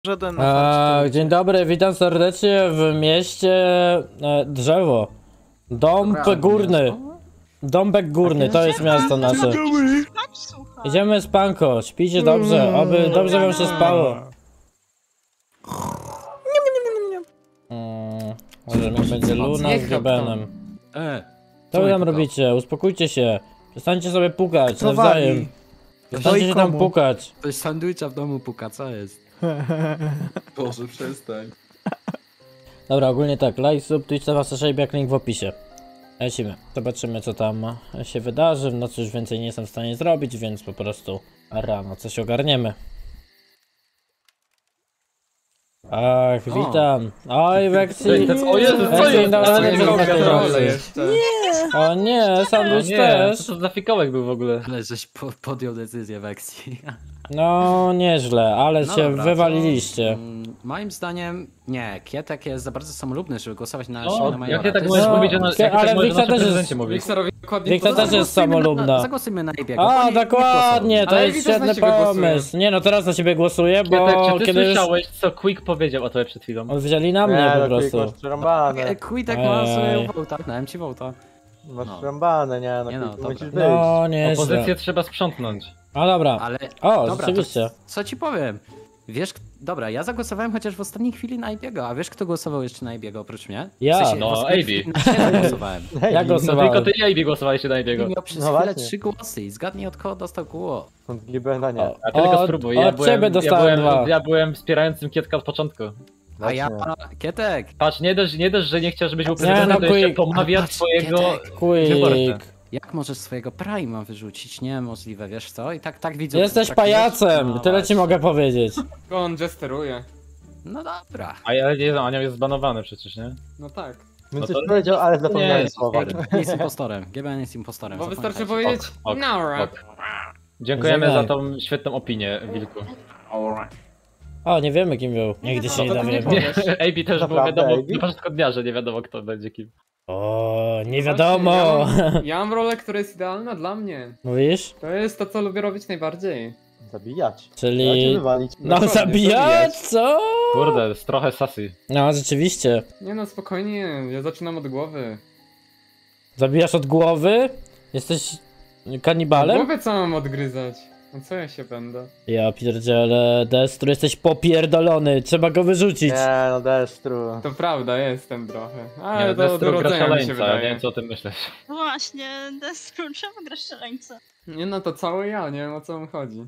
Żaden Dzień dobry, witam serdecznie w mieście Drzewo. Dąbek Górny. Dąbek Górny, to jest miasto nasze. Idziemy spanko, śpijcie dobrze, oby dobrze wam się spało. Może niech będzie Luna z Gebenem. Co wy tam robicie? Uspokójcie się. Przestańcie sobie pukać nawzajem. Przestańcie się tam pukać. Ktoś sandwicha w domu puka, co jest? Boże, przestań. Dobra, ogólnie tak, like, sub, Twitch, jak link w opisie. Lecimy. Zobaczymy, co tam się wydarzy. No cóż, więcej nie jestem w stanie zrobić, więc po prostu rano coś ogarniemy. Ach, witam. Oj, Vexi. O Jezu, co jest? O nie, sandwich też. Co to za fikołek był w ogóle? Ale żeś podjął decyzję w akcji. No, nieźle, ale No się dobra, wywaliliście. Moim zdaniem, nie, Kietek jest za bardzo samolubny, żeby głosować na O, Szymona Majora. jak nie tak To możesz jest- mówić, ale Wiksa też prezydencie jest... mówić. Wiksa też jest samolubna. Zagłosujmy na Ibiego. A, dokładnie, to Ale jest Wiksa na świetny ciebie pomysł. Nie no, teraz na ciebie głosuję, bo Kietek, czy ty kiedy już... słyszałeś, co Quick powiedział o tobie przed chwilą? Wzięli na mnie po prostu. Quitek ma sobie wołta, dałem ci wołta. Masz No. rąbane, nie Nie no, no, musisz wyjść. No, nieźle. Opozycję trzeba sprzątnąć. A dobra. Ale, O, dobra, rzeczywiście. to co ci powiem? Wiesz, dobra, ja zagłosowałem chociaż w ostatniej chwili na Ibiego, a wiesz kto głosował jeszcze na Ibiego oprócz mnie? Ja. W No, w ostatniej AB. chwili Na siebie głosowałem. Ja No głosowałem. tylko ty i AB głosowaliście na niego. Miał przez No chwilę właśnie. 3 głosy i zgadnij od kogo dostał głos. Stąd Gibena nie. A ty tylko Od- spróbuj, od ciebie dostałem dwa. ja byłem wspierającym Kietka od początku. A ja, Właśnie. Kietek, Patrz, nie dość, że nie chciał, żebyś był Nie, prezydentem, no, to jeszcze Quick. pomawia Patrz, twojego... Kietek. Quick. jak możesz swojego Prima wyrzucić? Niemożliwe, wiesz co? I tak widzę. Jesteś pajacem, tyle ci mogę powiedzieć. On jesteruje. No dobra. A ja nie znam, Anioł jest zbanowany przecież, nie? No tak. Bym No coś to- powiedział, ale zapomniałem Nie, słowa. GBN jest impostorem. GBN jest impostorem. Bo wystarczy zapamiętajcie. powiedzieć Ok, Nora. ok. Dziękujemy Żegnaj. za tą świetną opinię, Wilku. O, nie wiemy kim był. Nigdy się nie to ty nie dowiemy. powiesz. AB też było Naprawdę, wiadomo AB? na początku dnia, że nie wiadomo kto będzie kim. O, nie wiadomo. Ja mam rolę, która jest idealna dla mnie. Mówisz? To jest to, co lubię robić najbardziej. Zabijać. Ja cię Czyli... wywalić. No Dokładnie, zabijać, co? Kurde, jest trochę sassy. No, rzeczywiście. Nie no, spokojnie, ja zaczynam od głowy. Zabijasz od głowy? Jesteś kanibalem? Głowę co mam odgryzać? No co ja się będę? Ja pierdzielę, Destru, jesteś popierdolony, trzeba go wyrzucić. Nie no, Destru. To prawda, jestem trochę. Nie, Ale to to jest od urodzenia mi się szaleńca, nie wydaje. wiem co o tym myślisz. No właśnie, Destru, czemu grasz szaleńca? Nie no, to cały ja, nie wiem o co mi chodzi.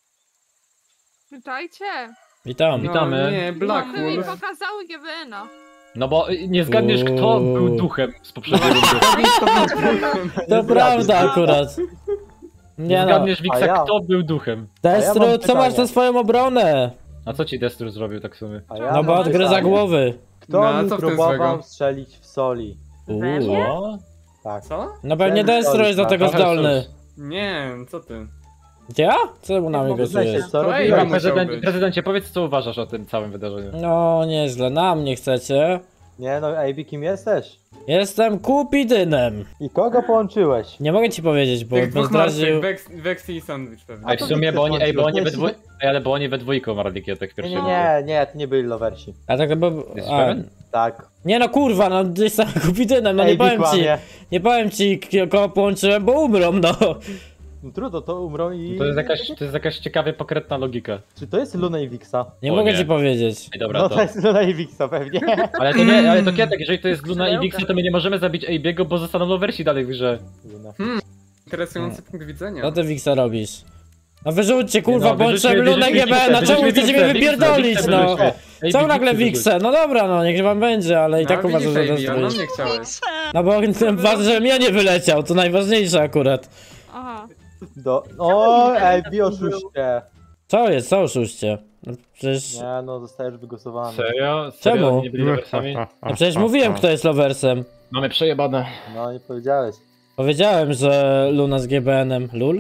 Witajcie! Witam. No, Witamy. nie, Black No, mi Wolf. pokazały GBN-a. No bo nie zgadniesz kto był duchem z poprzedniej rundy. To prawda akurat. Nie Nie no, zgadniesz A Wiksa ja? kto był duchem. Destru, A ja mam co masz pytanie. na swoją obronę? A co ci Destru zrobił tak w sumie? A ja No bo mam odgryza pytanie. głowy. Kto No, a mi co w tym próbował złego? strzelić w soli? O? Tak. Co? No pewnie Ten Destru jest do tak. tego Aha, zdolny. Nie, co ty? Ja? Co na mnie Przyznaj się, głosujesz? co To robiłeś? Ej, Dobra, musiał być. prezydencie, powiedz co uważasz o tym całym wydarzeniu. No nieźle, na mnie chcecie. Nie no, AB, kim jesteś? Jestem Kupidynem. I kogo połączyłeś? Nie mogę ci powiedzieć, bo Tych bym dwóch zdradził... martwych, Vexy i Sandwich pewnie. Ej, w sumie, bo oni, bo oni we włączyłeś? dwójkę, ale bo oni we dwójkę umarli Kietek w Nie, pierwszej nie, nie, nie, to nie byli lowersi. A tak bo... Jesteś A, pewien? Tak. nie no kurwa, no jestem Kupidynem, no nie AB powiem ci. kłamie. Nie powiem ci kogo połączyłem, bo umrą, no. No trudno, to umrą i... To jest jakaś ciekawie pokrętna logika. Czy to jest Luna i Wixa? Nie O mogę nie. ci powiedzieć. Ej, dobra, No to... to jest Luna i Wixa pewnie. Ale to nie, ale to Kietek, jeżeli to jest Luna i Wiksa, to my nie możemy zabić AB'ego, bo zostaną lowersi dalej w grze. Luna. Interesujący punkt widzenia. Co ty Wiksa robisz? No wyrzućcie kurwa, No, bądźcie wyrzućmy- Lunę wyrzućmy GBN, a Wiksę, czemu chcecie mnie wyrzućmy wypierdolić, Wiksę, no? wyrzućmy. Co AB, nagle wyrzuć. Wiksę? No dobra, no niech wam będzie, ale i tak No, uważam, widzisz, że to Amy, jest... a nie chciałeś. No bo ważne, żebym ja nie wyleciał, to najważniejsze akurat. Aha. O, AB, oszuście. Co jest, co oszuście? No przecież... Nie no, zostajesz wygłosowany. Serio? Czemu? Serio? Oni nie byli lowersami? No przecież mówiłem kto jest loversem. Mamy przejebane. No, nie powiedziałeś. Powiedziałem, że Luna z GBN-em. Lul?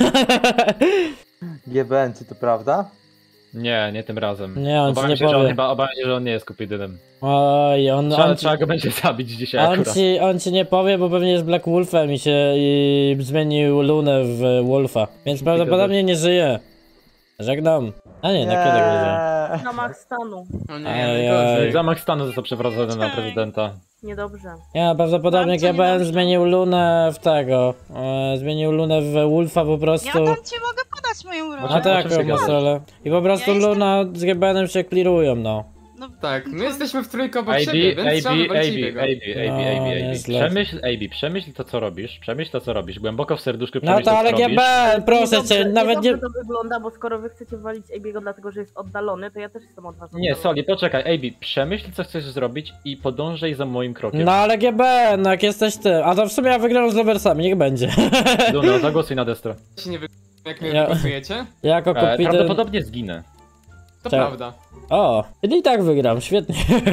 GBN, czy to prawda? Nie tym razem. Nie, on ci Obawiam nie się, że on powie. chyba, obawiam się, że on nie jest kupidynem. Oj, Trzeba go będzie zabić dzisiaj akurat. on ci nie powie, bo pewnie jest Black Wolfem i zmienił Lunę w Wolfa. Więc prawdopodobnie nie żyje. Żegnam. A nie, na kiedy będzie? Nie. Zamach stanu. O nie, Ej, najgorzej. Zamach stanu został przeprowadzony na prezydenta. Niedobrze. Nie, prawdopodobnie Bardzo GBN niedobrze. zmienił Lunę w tego. Zmienił Lunę w Wolfa po Ja prostu. tam ci mogę podać moją rolę. A tak, Oczywiście gadać. masolę. I po prostu Ja jestem- Luna z GBN-em się clearują, no. No, Tak, my jesteśmy w trójkę obok AB, siebie, więc trzeba wywalić AB, jego. nieźle. Przemyśl to co robisz, głęboko w serduszku No przemyśl to to ale co robisz. GBN, proszę Niedobrze- cię, nawet nie... niedobrze to wygląda, bo skoro wy chcecie walić AB'ego dlatego, że jest oddalony, to ja też jestem od was Nie, oddalona. Soli, poczekaj, AB, przemyśl co chcesz zrobić i podążaj za moim krokiem. No ale GBN, jak jesteś ty. A to w sumie ja wygram z Loversami, niech będzie. Luna, zagłosuj na Destro. Się nie wy... Jak mnie Ja- wygłosujecie? Jako Kupidyn... Prawdopodobnie zginę. To Czemu? prawda. O, i tak wygram, świetnie.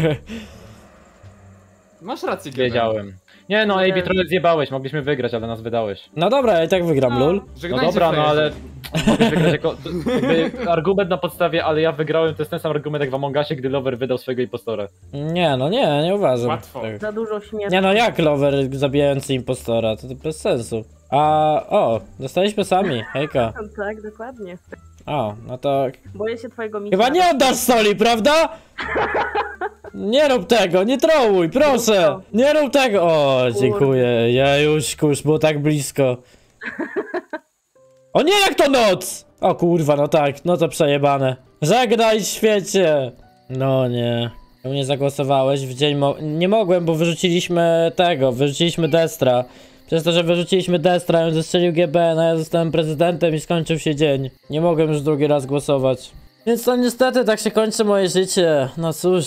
Masz rację, Gieben. Wiedziałem. Nie no, AB, trochę zjebałeś, mogliśmy wygrać, ale nas wydałeś. No dobra, ja i tak wygram, lul. No Żegnajcie, dobra, no frajerzy. ale mogłeś wygrać jako jakby argument na podstawie, ale ja wygrałem, to jest ten sam argument jak w Among Usie, gdy Lover wydał swojego impostora. Nie, no nie uważam. Łatwo. Tak. Za dużo śmierci. Nie no, jak Lover zabijający impostora? To bez sensu. Dostaliśmy sami, hejka. Tak, dokładnie. O, no to... Boję się twojego mistrza. Chyba nie oddasz soli, prawda? Nie rób tego, nie trołuj, proszę! Nie rób tego! O, dziękuję, ja już, kurz, było tak blisko. O nie, jak to noc! O kurwa, no tak, no to przejebane. Żegnaj świecie! No nie. Czemu nie zagłosowałeś w dzień nie mogłem, bo wyrzuciliśmy Destra. Przez to, że wyrzuciliśmy Destra, on zestrzelił GBN, a ja zostałem prezydentem i skończył się dzień. Nie mogłem już drugi raz głosować. Więc to niestety tak się kończy moje życie. No cóż.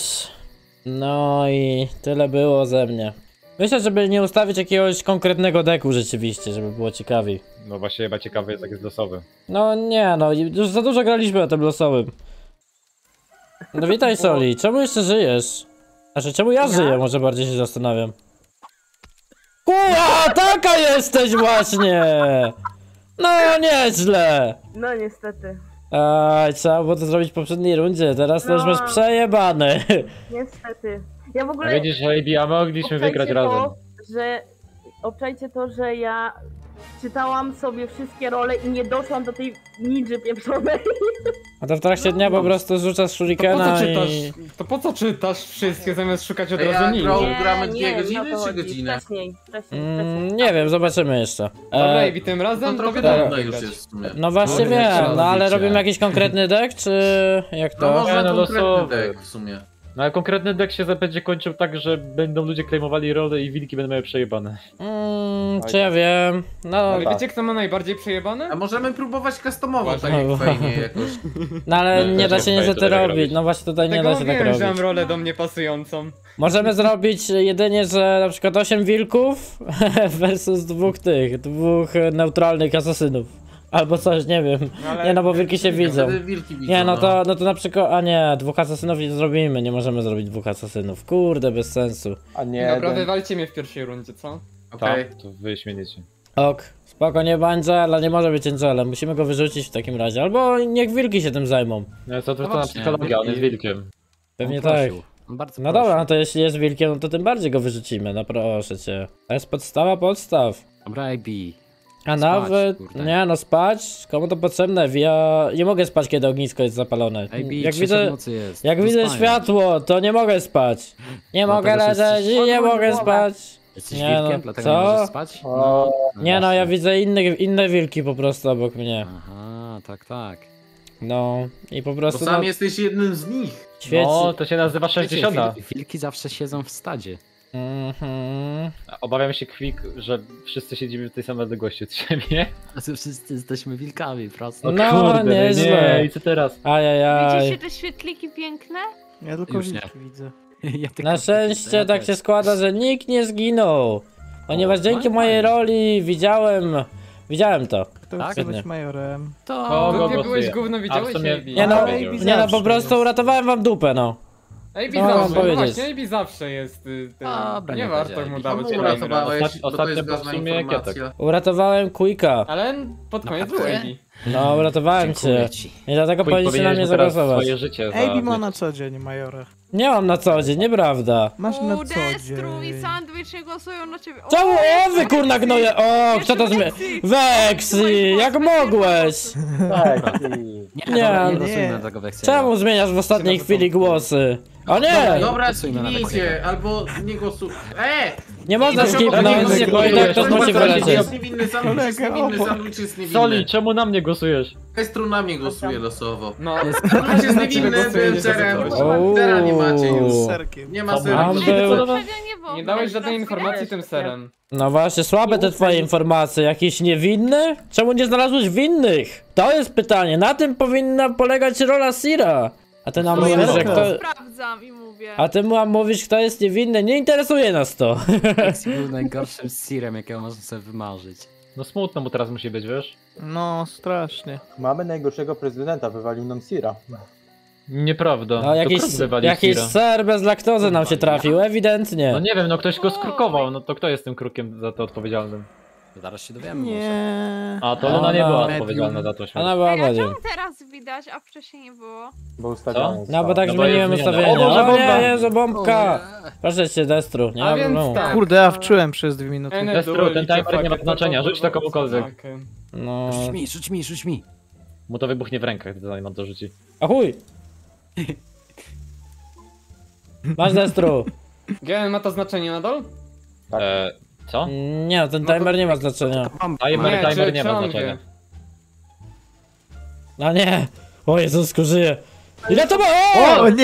No i tyle było ze mnie. Myślę, żeby nie ustawić jakiegoś konkretnego deku rzeczywiście, żeby było ciekawiej. No właśnie chyba ciekawy jest jak jest losowy. No nie, no już za dużo graliśmy na tym losowym. No witaj Soli, czemu jeszcze żyjesz? Znaczy czemu ja żyję, może bardziej się zastanawiam. Kurwa, taka jesteś właśnie! No nieźle! No niestety. Aj, trzeba było to zrobić w poprzedniej rundzie, teraz to już masz przejebane. Niestety. Ja w A ogóle... widzisz, AB, a mogliśmy wygrać razem. Obczajcie to, że ja czytałam sobie wszystkie role i nie doszłam do tej ninży pieprzonej. A to w trakcie dnia po prostu rzucasz shurikena i... To po co czytasz wszystkie zamiast szukać od Ej, razu a ninja? grał- Dobra, gramy 2 godziny nie o to czy chodzi. godzinę? Wcześniej. Nie wiem, zobaczymy jeszcze. i tym razem To to trochę wiadomo. trudno już jest w sumie. No właśnie No, wiem, jak no ale robicie? robimy jakiś konkretny deck, czy jak No to? można no konkretny losowy. deck w sumie. No ale konkretny deck się będzie kończył tak, że będą ludzie claimowali role i wilki będą miały przejebane. Czy ja wiem? No, Ale tak. wiecie kto ma najbardziej przejebane? A możemy próbować customować, tak No, jak fajnie jakoś. no ale No, nie da też się nie niestety fajnie to tak robić, robić. no właśnie tutaj nie da Tego się tak wiem, że mam robić. rolę do mnie pasującą. Możemy zrobić jedynie, że na przykład 8 wilków versus dwóch neutralnych asasynów. Albo coś, nie wiem. Ale- Nie no, bo wilki się widzą. Wtedy wilki widzą, Nie, no to na przykład, a nie, dwóch asasynów nie zrobimy, nie możemy zrobić dwóch asasynów. Kurde, bez sensu. A nie, Dobra, wywalcie mnie w pierwszej rundzie, co? Okej. Tak, to wy śmieniecie. Ok, spoko, nie będzie, ale nie może być Angelem, musimy go wyrzucić w takim razie, albo niech wilki się tym zajmą. No co to No na właśnie, psychologia, on jest wilkiem. Pewnie On tak. prosił. On bardzo No prosił. dobra, no to jeśli jest wilkiem, no to tym bardziej go wyrzucimy, no proszę cię. To jest podstawa podstaw. Dobra, AB. A Spać, nawet, kurde. nie no spać, komu to potrzebne? Ja nie mogę spać, kiedy ognisko jest zapalone. AB, Jak 3 widzę, w nocy jest. jak Do widzę spania. światło, to nie mogę spać. Nie mogę Dlatego, że leżeć i jesteś- nie mogę Odwróć głowę. spać. Jesteś Nie no, wilkiem, dlatego co? nie możesz spać? O, Nie no, ja właśnie. widzę inne wilki po prostu obok mnie. Aha, tak. No i po Bo prostu sam no, jesteś jednym z nich. świeci. No, to się nazywa Wiecie, 60. wilki zawsze siedzą w stadzie. Mhm. Obawiam się, Kwik, że wszyscy siedzimy w tej samej odległości od siebie. A wszyscy jesteśmy wilkami, prosto. No, Kurde, nieźle. nie, i co teraz? Ajajaj. Widzicie te świetliki piękne? Ja tylko Już nie. wilki widzę. Ja tylko Na szczęście tak się składa, że nikt nie zginął. Ponieważ dzięki fajnie. mojej roli widziałem to. Kto Tak? chce Świetnie. być majorem? To... O, Ty go nie byłeś głosuje. gówno, widziałeś A w sumie- AB? Nie no, Ale AB nie no, po zawsze prostu jest. uratowałem wam dupę, no. AB No, mam zawsze, no powiedzieć. właśnie, AB zawsze jest ten... Dobra, nie nie warto będzie mu AB. dawać Komu kolejny raz. uratowałeś, bo to Ostatnio jest był w ważna sumie informacja. Uratowałem Quicka. Ale pod koniec był Naprawdę? AB. No, uratowałem Dziękuję cię. ci. I dlatego Chuj, powinniście na mnie powinieneś teraz zagłosować. swoje życie za... Ej, ma na co dzień, majora. Nie mam na co dzień, nieprawda. Masz na U, co Destru i dzień. Sandwich nie głosują na ciebie. O, Czemu? O, wy Weksy! kurna gnoje! O, kto to zmie... Weksy, jak mogłeś? Tak, i... Nie, Nie, dobra, nie nie. głosujmy na tego Weksiego. Czemu zmieniasz w ostatniej chwili głosy? O nie! Dobra, Głosujmy na skipnijcie, Weksiego. albo nie głosujcie. Nie można Proszę, skipnąć, nie bo i tak ktoś musi wylecieć. jest niewinny, sandwich jest niewinny, sandwich jest Soli, niewinny. czemu na mnie głosujesz? Destru na mnie głosuje losowo. No, Sandwich jest niewinny, byłem cerem. Cera nie macie już. Z serkiem. Nie ma Mam seru. był... nie dałeś żadnej informacji tym serem. No właśnie, słabe te twoje informacje. Jakiś niewinny? Czemu nie znalazłeś winnych? To jest pytanie. Na tym powinna polegać rola Sira. A ty nam No ja mówisz, że to kto... sprawdzam i mówię. A ty nam mówisz, kto jest niewinny. Nie interesuje nas to. Weksi był najgorszym sirem, jakiego można sobie wymarzyć. No smutno mu teraz musi być, wiesz? No, strasznie. Mamy najgorszego prezydenta, wywalił nam Sira. Nieprawda. No To jakiś, Kruk wywalił jakiś Sira. ser bez laktozy nam się trafił, ewidentnie. No nie wiem, no ktoś go skrukował, no to kto jest tym krukiem za to odpowiedzialnym? Zaraz się dowiemy może. Nie. A to Luna nie była Medium. odpowiedzialna za to śmierć. Ona była Ej, a medium. czemu teraz widać, a wcześniej nie było? Bo ustawiamy. No bo tak No bo zmieniłem jest zmienione. ustawienia. O Boże, O nie, bomba! Jezu, bombka! Proszę cię, Destru, nie A ma więc problemu. tak. Kurde, a wczułem przez 2 minuty. Destru, ten timer nie ma znaczenia, rzuć to komukolwiek. No... Rzuć mi. Mu to wybuchnie w rękach, gdy zanim on to rzuci. A chuj! Masz Destru. GN ma to znaczenie nadal? Tak. Co? Nie, ten timer nie ma znaczenia. Timer nie czy ma on znaczenia. wie? A nie! O Jezusku, żyje! Ile to ma? O nie!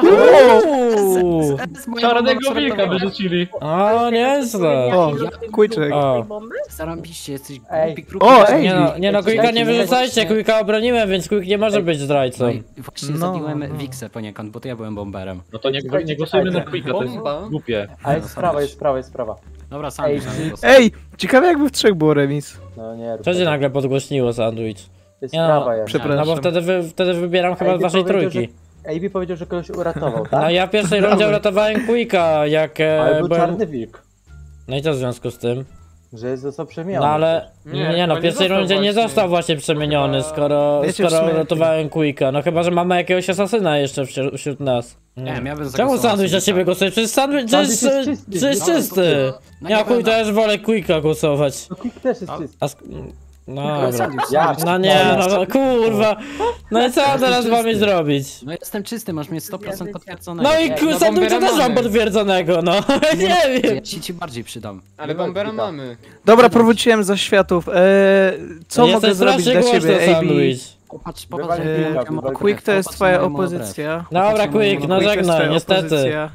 Uuu! Czarnego wilka wyrzucili. O, nieźle! O, kujczek. O, Zarambiście, jesteś Ej. głupi kruk. O, ej! nie no, Quicka nie wyrzucajcie, Quicka obroniłem, więc Quick nie może być No zdrajcą. i właśnie No, zabiłem no. Wiksę poniekąd, bo to ja byłem bomberem. No to nie głosujmy na Quicka, to jest Bomba. głupie. A jest sprawa, jest sprawa, jest sprawa. Dobra, sandwich na mnie głosuje. Ej, ciekawe jakby w 3 było remis. No nie rób Co cię tego. nagle podgłośniło, Sandwich? Jest Nie no, sprawa jest. No Przepraszam. bo wtedy wybieram chyba z AB waszej powiedział, trójki. AB powiedział, że kogoś uratował, No tak? ja w pierwszej rundzie uratowałem Quicka, jak Ale był byłem... czarny wilk. No i co w związku z tym? Że został przemieniony. No ale... Nie, no chyba w pierwszej rundzie nie właśnie. został właśnie przemieniony, skoro Wiecie, w skoro sumie- uratowałem Quicka. No chyba, że mamy jakiegoś asasyna jeszcze wśród nas. Nie, ja bym Czemu zagłosował Sandwich na Sandwicha. ciebie głosuje? Przecież Sandwich Sandwich jest jest czysty. przecież czysty. No Ja nie chuj, będę. też wolę Quicka głosować. No Quick też jest czysty. No dobra. Sandwich, Ja- sandwich. No nie, no kurwa. No i co ja teraz mamy zrobić? No jestem czysty, masz mnie 100% potwierdzonego. No i no Sandwicha bombera też mam mamy. potwierdzonego, no. Nie wiem. Ja ci bardziej przydam. Ale bombera mamy. Dobra, powróciłem za światów. Co mogę Jesteś zrobić strasznie dla głośno, ciebie, AB? Sandwich. Popatrz, Wywali popatrz, jak Quicka, moją wywali krew, Quick to jest popatrz twoja na moją krew. opozycja. Dobra, Quick, no Quick to jest żegnaj, twoja niestety. opozycja.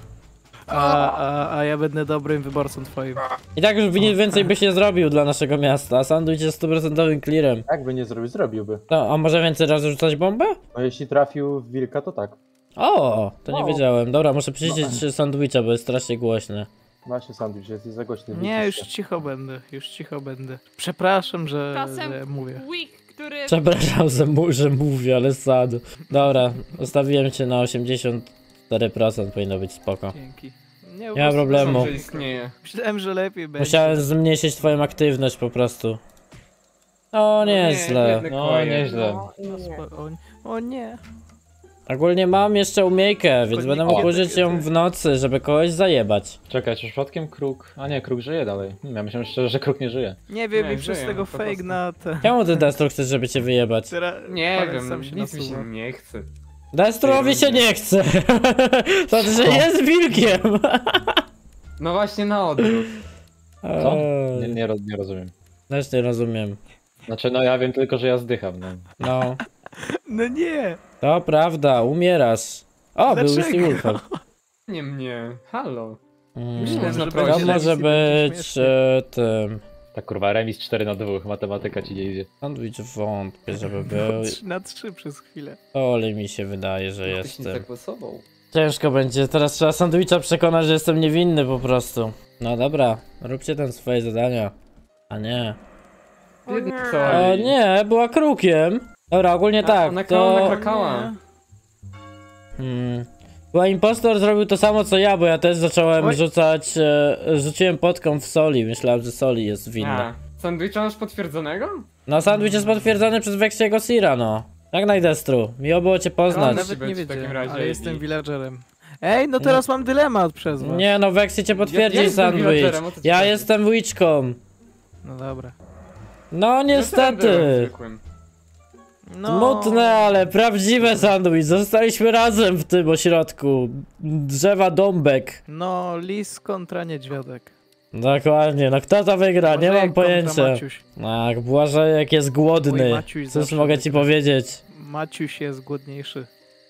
A ja będę dobrym wyborcą twoim. I tak już nic więcej by się zrobił dla naszego miasta, a Sandwich jest 100% clearem. Jakby nie zrobił, zrobiłby. No, a może więcej razy rzucać bombę? No jeśli trafił w wilka, to tak. O, to nie No. wiedziałem. Dobra, muszę przyciszyć Sandwicha, bo jest strasznie głośny. Właśnie sandwich jest za głośny. Nie, już widzicie. cicho będę. Przepraszam, że Czasem mówię. Week, który... Przepraszam, że mówię, ale sad. Dobra, ustawiłem cię na 84%, powinno być spoko. Dzięki. Nie ma problemu. Że istnieje. Myślałem, że lepiej będzie. Musiałem zmniejszyć twoją aktywność po prostu. O, nieźle. nie, No nieźle. O nie. Ogólnie mam jeszcze umiejkę, więc będę mógł O. użyć ją w nocy, żeby kogoś zajebać. Czekaj, czy przypadkiem Kruk... A nie, Kruk żyje dalej. Ja myślałem szczerze, że Kruk nie żyje. Nie wiem, Nie, i przez żyję, tego po fake prostu. na te... Czemu ty, Destro, chcesz, żeby cię wyjebać? Nie Palec wiem, sam się nic mi się nasuwa. nie chce. Destrowi się nie chce. To że jest wilkiem. No właśnie na odwrót. Co? Nie rozumiem. Też nie rozumiem. Znaczy, no ja wiem tylko, że ja zdycham, no. No, No nie. to prawda, umierasz. O, był Dlaczego? już Wolfem. Nie mnie. Halo. Myślałem, że To To będzie może remis i będzie być śmiesznie. tym... Tak kurwa, remis 4/2, matematyka ci nie idzie. Sandwich wątpię, żeby był. 3/3 przez chwilę. Oli mi się wydaje, że Ktoś nie jestem. zagłosował. Ciężko będzie, teraz trzeba Sandwicha przekonać, że jestem niewinny po prostu. No dobra, róbcie tam swoje zadania. A nie. O nie. O nie, była krukiem. Dobra, ogólnie tak, Ona to... krakała. Była impostor, zrobił to samo co ja, bo ja też zacząłem Oj. rzucać, rzuciłem potką w Soli, myślałem, że Soli jest winna. A, sandwicha masz potwierdzonego? No sandwich jest potwierdzony przez Vexiego Sira, no. Jak najdestru. Miło było cię No, poznać. nawet nie w takim wiedziałem, razie ale i- jestem villagerem. Ej, no teraz mam dylemat przez was. Nie no, Vexi cię potwierdzi Ja jestem sandwich. villagerem, o co ci Ja chodzi? jestem witchką. No dobra. No niestety. Zwykłym. No. Smutne, ale prawdziwe sandwich. Zostaliśmy razem w tym ośrodku. Drzewa Dąbek. No, lis kontra niedźwiadek. Dokładnie, no kto to wygra? Nie Błażejek mam pojęcia. kontra Maciuś. Tak, Błażejek jest głodny. Oj, Maciuś Cóż zawsze mogę ci wygra. powiedzieć? Maciuś jest głodniejszy.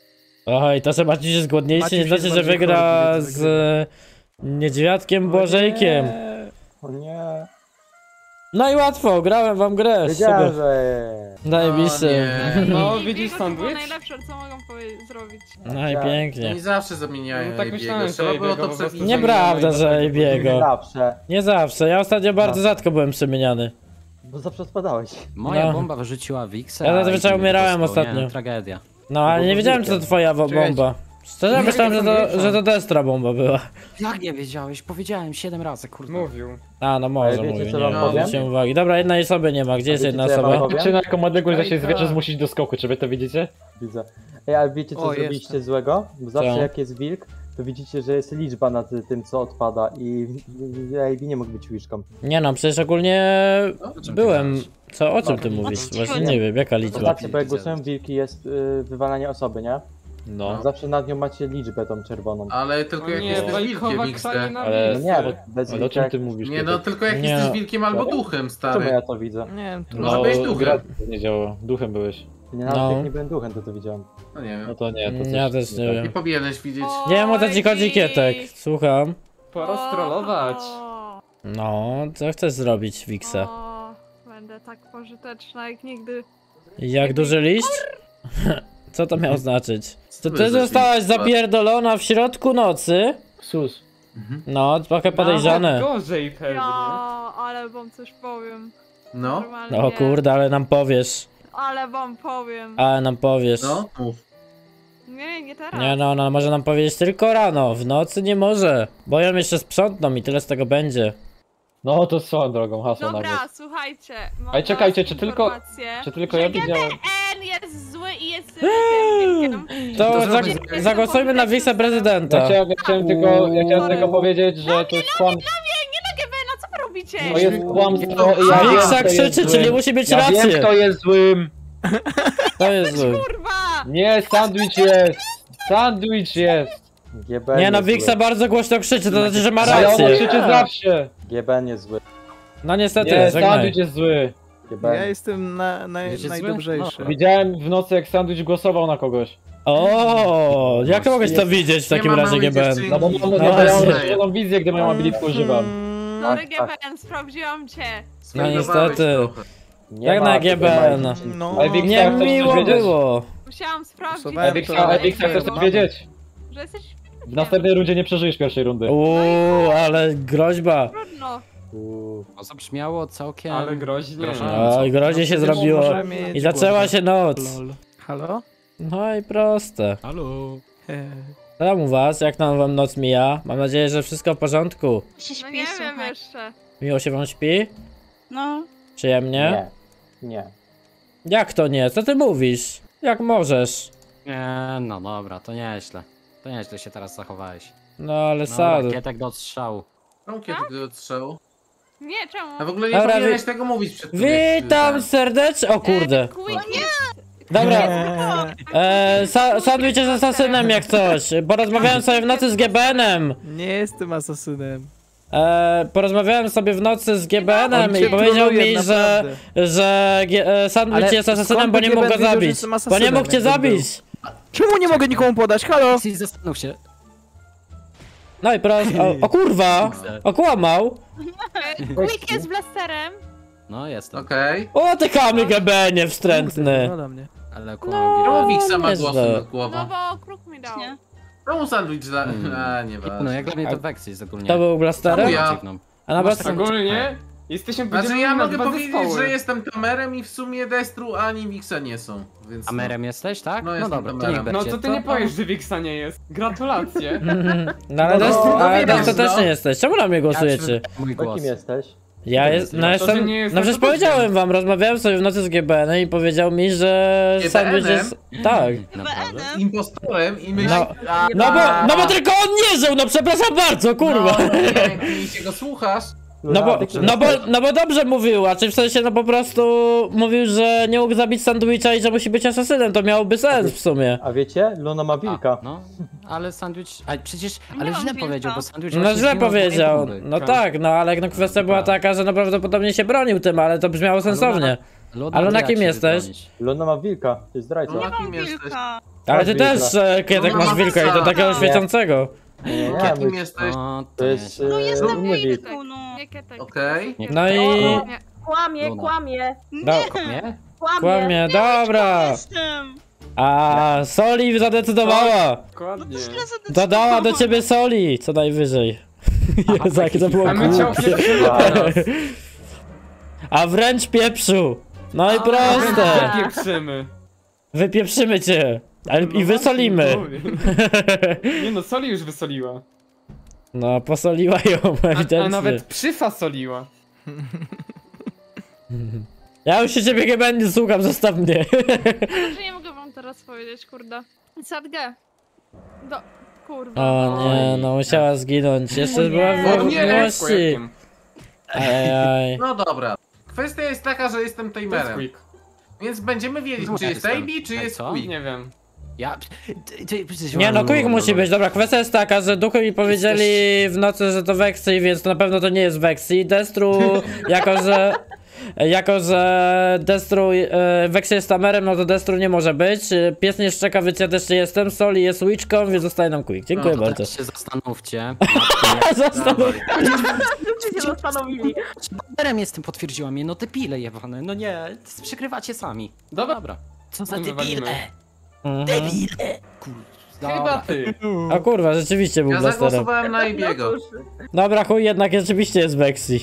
Oj, to, że Maciuś jest głodniejszy, Maciuś nie jest znaczy, że bardziej wygra chorobny, więc z niedźwiadkiem Błażejkiem. Nie. O nie. No i łatwo, grałem wam grę. Wiedziałem, Super. że... Najbliższy. No, I widzisz biego to było sandwich? najlepsze, co mogą zrobić. No i pięknie. Oni zawsze zamieniają No tak Ebiego. myślałem, że Trzeba było Ebiego to po przez... prostu Nieprawda, że Nie biego. zawsze. Nie zawsze, ja ostatnio bardzo rzadko byłem przemieniany. Bo zawsze spadałeś. Moja No. bomba wyrzuciła Wixa. Ja zazwyczaj i mnie umierałem wypuściło. ostatnio. Nie, tragedia. No ale nie wiedziałem, czy to twoja bomba. Szczerze myślałem, że to Destra bomba była. Jak nie wiedziałeś? Powiedziałem 7 razy, kurde. Mówił. A, no może Ale wiecie, mówię, co nie wam wiem, powiem? zwróćcie uwagi. Dobra, jednej osoby nie ma, gdzie jest wiecie, jedna co ja wam osoba? powiem? Czy na komandego da się Ej, zwierzę tak. zmusić do skoku, czy wy to widzicie? Widzę. Ej, ale wiecie co O, zrobiliście jestem. złego? Bo zawsze Co? jak jest wilk, to widzicie, że jest liczba nad tym, co odpada i AB nie mógł być liczką. Nie no, przecież ogólnie O czym ty byłem. gadasz? Co, o czym ty mówisz? Właśnie nie wiem, jaka To liczba. znaczy, bo jak głosują wilki jest wywalanie osoby, nie? No. Zawsze nad nią macie liczbę tą czerwoną. Ale tylko O jak nie, jesteś bajkowa wilkiem, ksali XD. na Ale- No miejsce. nie, bo bez Ale o czym wilka... ty mówisz? Nie no, Piotrek? tylko jak Nie jesteś no. wilkiem albo duchem, Czemu stary. ja to widzę? Nie wiem, tu Może być duchem. gra nie działa. Duchem byłeś. Nie, nawet No. jak nie byłem duchem, to widziałem. No nie No wiem. to nie, to coś Ja też nie tak. wiem. Nie powinieneś widzieć. Nie wiem o co ci chodzi, Kietek. Słucham. Pora strollować. No, co chcesz zrobić, Wixa? O, będę tak pożyteczna jak nigdy. Jak duży liść? Co to miało znaczyć? To Wy ty ze zostałaś świństwa. zapierdolona w środku nocy? Sus. No, trochę podejrzane. Nawet gorzej pewnie. Ja, ale wam coś powiem. No, Normalnie. No kurde, ale nam powiesz. Ale wam powiem. Ale nam powiesz. no, mów. Nie, nie teraz. Nie no, no może nam powiedzieć tylko rano, w nocy nie może. Bo ją jeszcze sprzątną i tyle z tego będzie. No to swoją drogą, hasło Dobra, nawet. słuchajcie. Mam Ale czekajcie, dla was czy tylko- informację, Czy tylko że ja widziałem? GBN jest zły i jest tym wilkiem. To To za zrobię. zagłosujmy na wiceprezydenta. Ja chciałem tylko powiedzieć, że to jest kłam... Nie na GBN, a co wy robicie? To jest kłamstwo i A ja wiem, Wixa kto jest krzyczy, złym. czyli musi mieć Ja wiem, rację. kto jest złym. To jest zły. Kurwa! Nie, sandwich jest. Sandwich jest. GBN Nie no, jest Wixa zły. bardzo głośno krzyczy, to znaczy, że ma Ale ona rację. krzyczy zawsze. GBN jest zły. No niestety, Nie, żegnaj. sandwich jest zły. GBN. Ja jestem Wiecie, najdobrzejszy. Widziałem w nocy, jak sandwich głosował na kogoś. O, jak mogłeś to widzieć w Nie takim ma razie, małej GBN? dziewczyny. No bo mam No ja miałem właśnie. rozszerzoną wizję, gdy moją abilitkę używam. Sorry tak. GBN, sprawdziłam cię. No Sfejlowałeś niestety. trochę. Nie Jak ma na tutaj GBN. małej dziewczynki. No, Ale Wixa, Nie chcesz coś miło wiedzieć? było. Musiałam sprawdzić, Głosowałem Ebixa, chcesz coś wiedzieć? że jesteś W następnej rundzie nie przeżyjesz pierwszej rundy. Ale groźba. trudno. To zabrzmiało całkiem... Ale groźnie. Groźnie. Oj, groźnie się zrobiło. Może mieć I zaczęła głowę. się noc. Lol. Halo? No i proste. Halo. Co tam u was? Jak nam wam noc mija? Mam nadzieję, że wszystko w porządku. Się No śpi, nie wiem słuchaj. jeszcze. Miło się wam śpi? No, Przyjemnie? Nie. Jak to nie? Co ty mówisz? Jak możesz? Nie, no dobra, to nieźle. To nieźle się teraz zachowałeś. No ale No, sad. rakietek do odstrzału. Czemu kiedy do odstrzału? Nie, czemu? A w ogóle nie Dobra, powinieneś tego mówić przed tym, jak Witam ten- serdecznie. O kurde. Quick jest. Dobra. Sandwich jest asasynem jak coś. Porozmawiałem sobie w nocy z GBN-em. Nie jestem asasynem. Porozmawiałem sobie w nocy z GBN-em On i cię powiedział troluje, mi, naprawdę. że Sandwich Ale jest asasynem, skąd bo nie GBN mógł go wiedział, że zabić. jestem Bo nie asasynem, mógł cię jakby zabić. Czemu nie mogę nikomu podać? Halo? Maxi, zastanów się. No i prosto. O kurwa! Okłamał! Quick jest blasterem. No, jestem. Okej. O ty kamy GBN-ie wstrętny! No na mnie. Ale kłamał No. Czemu Wixa ma Nieźle. głosy nad No głową? bo kruk mi dał. nie? Czemu sandwich za... A, nie No, ważne. jak dla mnie to Vexy jest ogólnie. To był blasterem? Czemu ja? Dziwną. A na Masz blasterem... Ogólnie jesteśmy Znaczy podzieleni ja na mogę dwa powiedzieć, zespoły. że jestem kamerem i w sumie Destru ani Wixa nie są, więc... Kamerem jesteś, tak? No, No jestem dobra, to kamerem. niech No będzie. to ty nie powiesz, że Wixa nie jest. Gratulacje. No ale No, Destru no ale widać, Destru też no. nie jesteś. Czemu na mnie głosujecie? Mój To głos. kim jesteś? Ja jest, no To, że jestem, nie jest no przecież to dobrze. powiedziałem wam, rozmawiałem sobie w nocy z GBN i powiedział mi, że GBN-em? sandwich jest, tak. Naprawdę? Impostorem i myśl... No, no bo tylko on nie żył, no przepraszam bardzo, kurwa. No, jeśli go słuchasz... No bo dobrze mówił, a czy w sensie no po prostu mówił, że nie mógł zabić sandwicha i że musi być asasynem, to miałoby sens w sumie. A wiecie, Luna ma wilka. No, ale sandwich... A przecież... Nie Ale mam źle wilka. powiedział, bo sandwich No właśnie źle zginął w mojej powiedział, próby. no tak, no ale no kwestia była taka, że no prawdopodobnie się bronił tym, ale to brzmiało sensownie. Ale na kim jesteś? Luna ma wilka, to jest zdrajca. No, Nie mam kim jesteś? wilka. Ale ty wilka. też, Kietek, No, masz no, wilka i to no. takiego świecącego. Nie, Jakim my- jesteś? O, To jest... No jestem inny wilk. wilku, no. Nie kietek. Okej. No i... Nie. Kłamie, Luna. kłamie, Do, Nie? kłamie, dobra. Jestem. A Soli zadecydowała. Dokładnie. Dodała do ciebie Soli, co najwyżej. Jezu, jakie to było A my cię głupie. opieprzymy teraz. A wręcz pieprzu. No i proste. Wypieprzymy. Wypieprzymy cię. Ale i wysolimy. Nie no, soli już wysoliła. No, posoliła ją ewidentnie. A nawet przyfasoliła. Ja już się ciebie chyba nie słucham, zostaw mnie. Że nie mogę wam teraz powiedzieć, kurde. Sadgę. Kurwa. O nie, no musiała zginąć. Jeszcze była O w nie, miłości. Quake'iem. Ajajaj. No dobra. Kwestia jest taka, że jestem To jest timerem. quick. Więc będziemy wiedzieć, czy jest AB, czy jest Co? Quick. Nie wiem. Ja... Nie no, Quick musi być. Dobra, kwestia jest taka, że duchy mi powiedzieli w nocy, że to Vexy, więc na pewno to nie jest Vexy. Destru, jako że Destru, Vexy jest tamerem, no to Destru nie może być. Pies nie szczeka, więc ja też nie jestem. Soli jest witchką, więc zostaje nam Quick. Dziękuję No to bardzo. teraz się zastanówcie. Zastanów. Wszyscy się zastanowili. Berem jestem, potwierdziła mnie, no te pile jebane, no nie, przykrywacie sami. Dobra. Co za Wywalimy. debile? Mhm. Debile! Chyba ty. O kurwa, rzeczywiście był Ja blasterem. zagłosowałem na No AB'ego. cóż, Dobra, chuj, jednak rzeczywiście jest Vexy.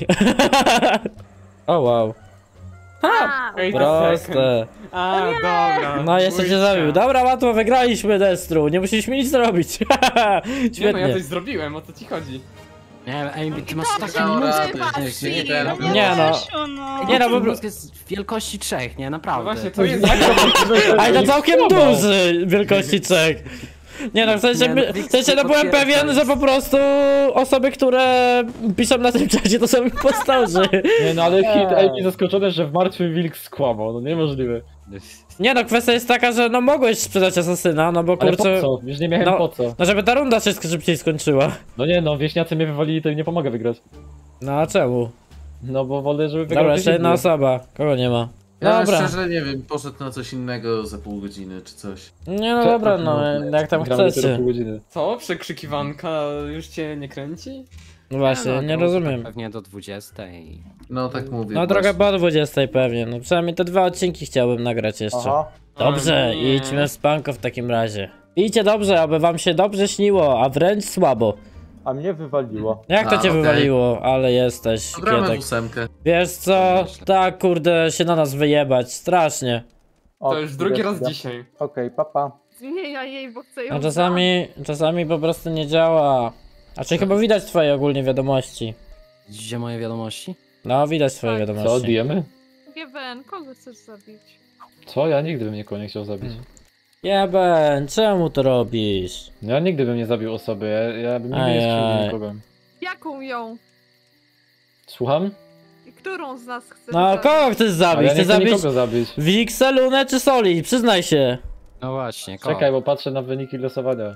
O wow. a, Wait a second. Proste. A, dobra. No jeszcze cię Bójcia. zabił. Dobra, łatwo, wygraliśmy Destru. Nie musieliśmy nic zrobić. Nie no, ja Świetnie. coś zrobiłem, o co ci chodzi? Nie, ej, ty masz taki Dał mózg. radę. Nie no. Nie no, bo... Mózg jest wielkości 3, nie? No Naprawdę. właśnie, to jest... Ale to całkiem duży wielkości czek. Nie no, w sensie no byłem pewien, że po prostu osoby, które piszą na tym czacie, to są impostorzy. Nie no, ale hit AB zaskoczony, że w martwy wilk skłamał, no niemożliwe. Nie no, kwestia jest taka, że no mogłeś sprzedać asasyna, no bo Ale kurczę... po co? Już nie miałem No, po co. no żeby ta runda się szybciej skończyła. No nie no, wieśniacy mnie wywalili, to im nie pomogę wygrać. No a czemu? No bo wolę, żeby wygrał Dobra, ktoś jeszcze jedna inny. osoba. Kogo nie ma? Ja Dobra. szczerze nie wiem, poszedł na coś innego za pół godziny czy coś. Nie no dobra, no jak tam Gramy dopiero chcecie. pół godziny. Co? Przekrzykiwanka już cię nie kręci? No właśnie, nie rozumiem. Pewnie do 20. No tak mówię. No trochę po 20 pewnie, no przynajmniej te 2 odcinki chciałbym nagrać jeszcze. Aha. Dobrze, O nie. idźmy w spanko w takim razie. Idźcie dobrze, aby wam się dobrze śniło, a wręcz słabo. A mnie wywaliło. Jak to A, cię okej. wywaliło, ale jesteś, To gramy w Kietek. 8. Wiesz co, tak kurde się na nas wyjebać, strasznie. O, To już drugi raz idę. dzisiaj. Okej, papa. Zmienia jej, bo chce ją A czasami po prostu nie działa. A czy chyba widać twoje ogólnie wiadomości? Widzicie moje wiadomości? No, widać twoje Tak. Co, wiadomości. odbijemy? GBN, kogo chcesz zabić? Co? Ja nigdy bym nikogo nie chciał zabić. Jeben, czemu to robisz? Ja nigdy bym nie zabił osoby, ja bym nigdy nie Ajaj. strzelił nikogo. Jaką ją? Słucham? I którą z nas chcesz No, zabić? kogo chcesz A zabić? ja nie Chcesz chcę zabić nikogo zabić. Wixę, Lunę czy Soli? Przyznaj się. No właśnie, kogo? Czekaj, bo patrzę na wyniki losowania.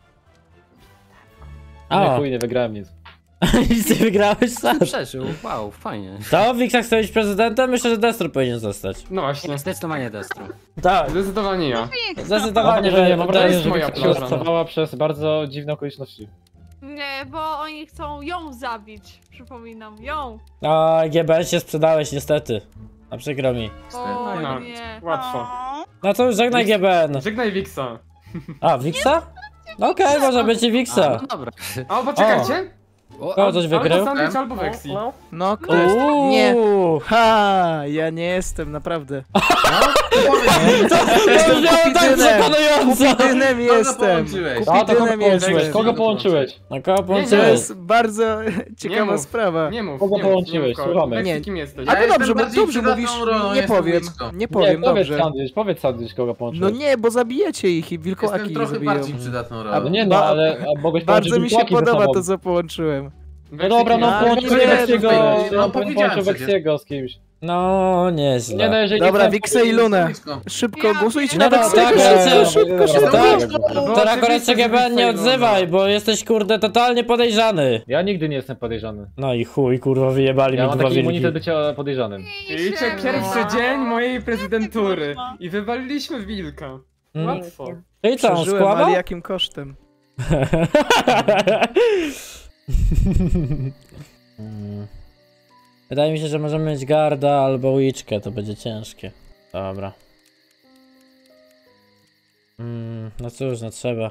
A. Nie chuj, nie wygrałem nic. Nic nie wygrałeś sam. Przeżył, wow, fajnie. To Wixa chce być prezydentem? Myślę, że Destro powinien zostać. No właśnie, Zdecydowanie Destro. Tak, zdecydowanie ja. zdecydowanie, Mam że mam wrażenie, jest że moja Wiksa się plaża. losowała przez bardzo dziwne okoliczności. Nie, bo oni chcą ją zabić. Przypominam, ją. O, GBN się sprzedałeś niestety. A przykro mi. O No. nie. Łatwo. No to już żegnaj GBN. Żegnaj Wiksa. A, Wixa? No okej, może być i A, Wixa. no dobra. A, poczekajcie. Kogo coś Albo wykrył? Sandwich, albo Vexi. No, kto jest? Nie. Uuu. Ha, ja nie jestem, naprawdę. To brzmiało tak Kupidynem. przekonująco! Kupidynem jestem. połączyłeś? A, to kogo Kupidynem połączyłeś? jestem. Kogo połączyłeś? No kogo To połączyłeś? jest bardzo ciekawa mów. sprawa. Nie mów, Kogo nie mów, połączyłeś? nie mów, Słuchamy. Vexi, Nie. kim jesteś? A Ja to jestem dobrze, bardziej dobrze mówisz, przydatną rolą, nie jestem powiem, blisko. nie Nie, powiem, powiedz dobrze. Sandwich, kogo No połączyłeś. nie, bo zabijecie ich i Jestem wilkołaki trochę zabiją. bardziej przydatną A rolą. No nie no, ale mogłeś Bardzo połączyć mi się wilkołaki ze podoba sobą. to, co połączyłem. No dobra, no Ale połączył nie, Wexiego, no, połączył powiedziałem Wexiego z kimś. No, Nie no, nieźle. jeżeli Dobra, chcesz- Wiksa i Lunę. Blisko. Szybko, Ja głosujcie No na tak, Weksego, tak, szybko, szybko, tak. szybko. Teraz akurat się GBN nie odzywaj, bo jesteś kurde totalnie podejrzany. Ja nigdy nie jestem podejrzany. No i chuj, kurwa, wyjebali Ja mi mam dwa taki wilki. immunitet bycia podejrzanym. Liczę pierwszy dzień mojej prezydentury i wywaliliśmy wilka. Łatwo. I co, on Przeżyłem, ale skłamał? jakim kosztem? Wydaje mi się, że możemy mieć garda albo witchkę, to będzie ciężkie. Dobra. No cóż, no trzeba.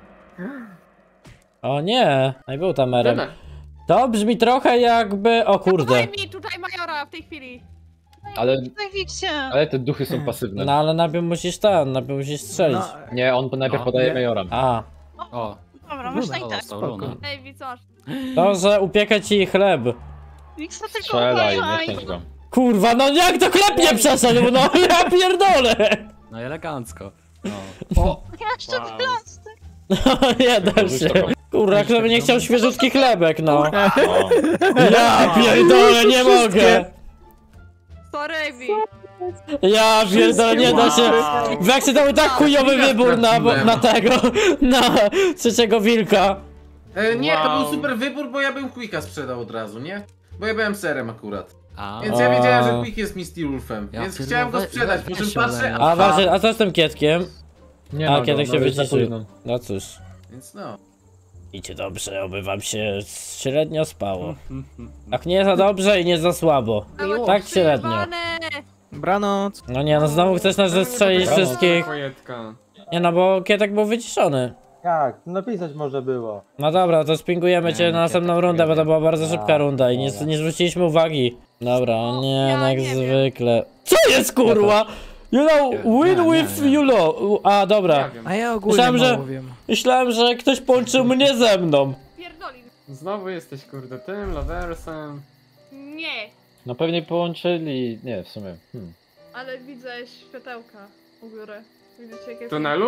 O nie! No i był tamerem. Dana. To brzmi trochę jakby... O kurde. Daj mi tutaj majora w tej chwili. Ale, Wiksie. ale te duchy są pasywne. No ale najpierw musisz strzelić. No, Nie, on najpierw podaje nie. majoram. A, O, Dobra, można i tak. spoko. Ej, wicosz. to, że upieka ci chleb. Wiksa tylko Strzelaj, uważaj. nie chcesz go. Kurwa, no jak to chleb nie przeszedł, no ja pierdolę! no elegancko. No. Jeszcze Wow. plastik. Nie da się. Kurwa, kto by nie chciał świeżutki chlebek, no. O. Ja pierdolę, nie mogę! Sorry, Ebi. Ja pierdolę, nie da się. Weksy to był tak chujowy wybór na tego, na trzeciego wilka. Nie, to Wow. był super wybór, bo ja bym Quicka sprzedał od razu, nie? Bo ja byłem serem akurat. A, Więc ja wiedziałem, że Quick jest Misty Wolfem, Ja więc pierdolę, chciałem go sprzedać, po czym patrzę, A właśnie, a co z tym kietkiem? Nie A ma go, kiedyś się no, jest za wyciszył. późno. No cóż. Więc no. Idzie dobrze, oby wam się średnio spało. Tak nie za dobrze i nie za słabo. Tak średnio. Dobranoc. No nie, no znowu chcesz nas zestrzelić wszystkich. Kojetka. Nie no, bo kietek był wyciszony. Jak? Napisać może było. No dobra, to spingujemy cię Nie, na następną Kietek rundę, bo to nie. była bardzo szybka runda i nie zwróciliśmy uwagi. Dobra, o nie, no jak nie wiem. zwykle. Co jest kurwa? You know, win with you know. A dobra, Ja wiem. A ja ogólnie Myślałem, że- mało wiem. myślałem, że ktoś połączył mnie ze mną. Pierdoli. Znowu jesteś kurde tym, loversem. Nie, No pewnie połączyli... Nie, w sumie. ale widzę światełka u góry. Widzicie jakie... Tunelu?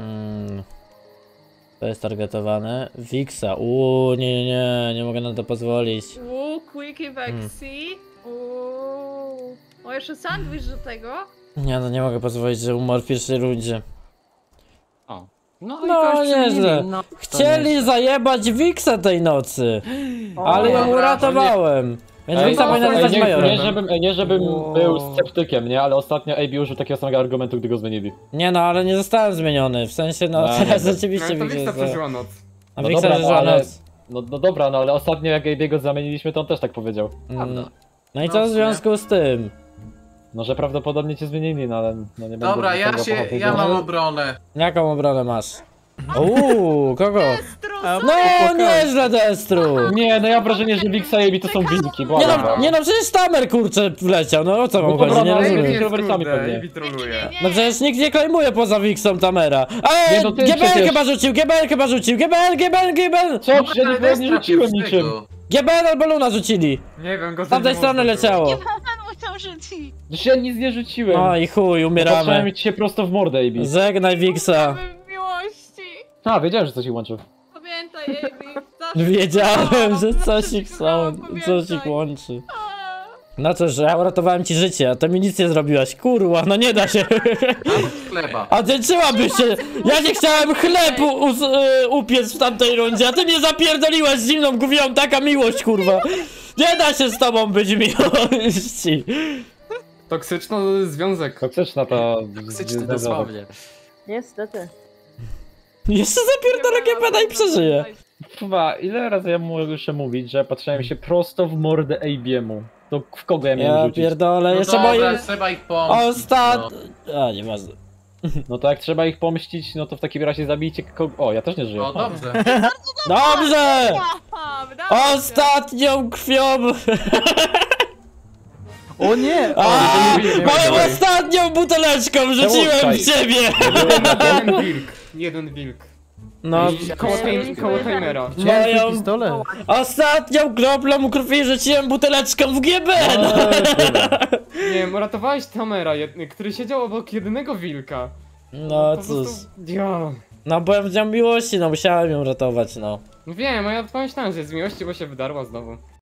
To jest targetowane. Wixa, nie mogę na to pozwolić. Quickie Vexi. O, jeszcze sandwich do tego. Nie no, nie mogę pozwolić, że umarł w pierwszej rundzie. o. No, No, i kogoś nieźle. przemienili, no, to Chcieli nieźle. zajebać Wixa tej nocy, ale ją dobra, uratowałem. Więc Ej, Wixa powinna ej, zostać nie, majorem. nie żebym Wow. był sceptykiem, nie? Ale ostatnio AB użył takiego samego argumentu, gdy go zmienili. Nie no, ale nie zostałem zmieniony, w sensie no A, teraz nie. rzeczywiście No to Wixa Wiksa jest... przeżyła noc. A No Wixa dobra, przeżyła ale- noc. No dobra, no ale ostatnio jak AB go zamieniliśmy, to on też tak powiedział. No i co w związku z tym? No, że prawdopodobnie cię zmienili, no ale no nie Dobra, będę ja tego się, pochodził. ja mam obronę. Jaką obronę masz? Kogo? A, No nieźle Destru! Nie, no ja mam wrażenie, że Wixa i AB to są wilki, Nie błagam no, wam. nie no, przecież Tamer kurczę wleciał, no o co wam No chodzi, dobra, nie no, rozumiem. jest rowersami kurde, pewnie. Ebi troluje. No przecież nikt nie klejmuje poza Wixą Tamera. Nie, no ty GBN przecież- chyba rzucił, GBN chyba rzucił, GBN! Co? Przecież ja Ale nie rzuciłem Destra niczym. pierwszego. GBN albo Luna rzucili. Nie wiem, go Z tamtej strony leciało. Pan musiał rzucić. Przecież ja nic nie rzuciłem. No i chuj, Patrzyłem umieramy. ci się prosto w mordę, AB. Żegnaj Wixa. W miłości. A, wiedziałem, że coś ich łączy. Pamiętaj, Ebi. Wiedziałem, że coś ich są, coś ich Pamiętaj. łączy. No cóż, że ja uratowałem ci życie, a to mi nic nie zrobiłaś. Kurwa, no nie da się. Chleba. A ty trzymabyś się. Ja nie chciałem chleb upiec w tamtej rundzie, a ty mnie zapierdoliłaś zimną gównią, taka miłość, kurwa. Nie da się z tobą być miłości. Toksyczny związek. Toksyczna ta... Toksyczny dosłownie. Niestety. Jeszcze zapierdolę GPD i przeżyję. Kurwa, ile razy ja muszę mówić, że patrzyłem się prosto w mordę AB'emu. To w kogo ja miałem Ja rzucić? pierdolę, No jeszcze dobra, moim... trzeba ich pomóc. A, nieważne. No to jak trzeba ich pomścić, no to w takim razie zabijcie kogo... O, ja też nie żyję. O, dobrze. Dobrze! Aha, wydaje mi się. Ostatnią krwią! O nie! Moją ostatnią buteleczką rzuciłem w ciebie! Jeden wilk. No, Koło timera. moją Pistolet. ostatnią kroplą krwi rzuciłem buteleczką w GBN! Nie wiem, uratowałeś Tamera, który siedział obok jedynego wilka. No Po cóż. prostu... Ja. No byłem w nią miłości, no musiałem ją ratować, no. Wiem, a ja pomyślałem, że z miłości, bo się wydarła znowu.